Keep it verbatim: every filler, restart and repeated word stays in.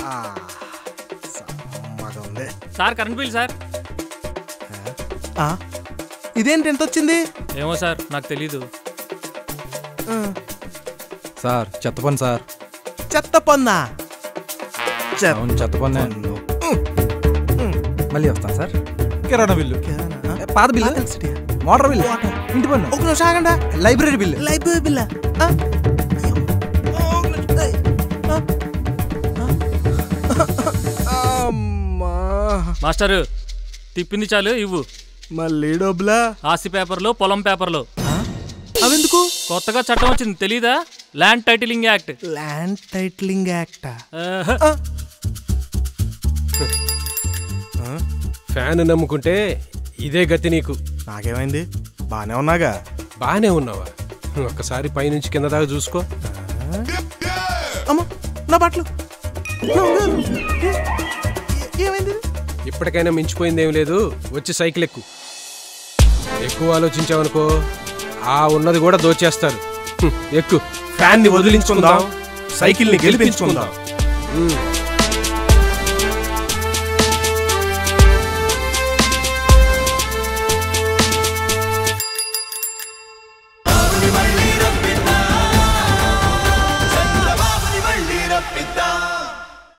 Sir current bill sir. ఇదేంటి ఎంత వచ్చింది? ఏమో సార్ నాకు తెలీదు సార్. చెత్త పన్ను సార్. చెత్త పన్నా? చెత్త పన్ను. మళ్ళీ వస్తాను సార్. కిరాణా బిల్లు, పాత బిల్లు, మోటార్ బిల్లు, ఇంటి పన్ను. ఒక నిమిషం ఆగండి. Library bill. లైబ్రరీ బిల్లా? మాస్టర్ తిప్పింది చాలు ఇవ్వు. మళ్ళీ డబ్బులా? ఆస్తి పేపర్లు, పొలం పేపర్లు. అవెందుకు? కొత్తగా చట్టం వచ్చింది తెలీదా? Land titling act. Land titling act? Fan నమ్ముకుంటే ఇదే గతి నీకు. నాకేమైంది? బానే ఉన్నాగా. బానే ఉన్నావా? ఒక్కసారి పైనుంచి కింద దాకా చూసుకో. అమ్మా నా బట్టలు. ఏమైంది? ఇప్పటికైనా మించిపోయిందేం లేదు. వచ్చి సైకిల్ ఎక్కు. ఎక్కువ ఆలోచించావనుకో ఆ ఉన్నది కూడా దోచేస్తారు. ఎక్కు. ఫ్యాన్ని వదిలించుకుందాం, సైకిల్ని గెలిపించుకుందాం.